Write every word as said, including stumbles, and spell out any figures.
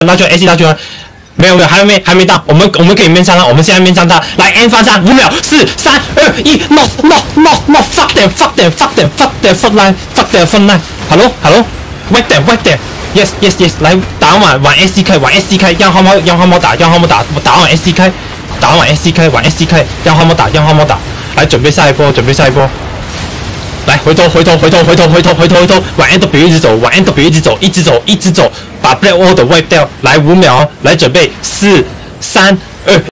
拉圈 A C 拉圈，没有没有，还没还没到，我们我们可以面上他，我们现在面上他，来 N 发上五秒，四三二一 ，no no no no fuck them fuck them fuck them fuck their front line fuck their front line，hello hello wait them wait them。Yes yes yes， 来打完玩 S C K 玩 S C K， 让号猫让号猫打让号猫打打完 S C K， 打完 S C K 玩 S C K， 让号猫打让号猫打，来准备下一波准备下一波，来回头回头回头回头回头回头回头往 N W 一直走往 N W 一直走一直走一直走，把 Black Order wipe 掉，来五秒，来准备四三二。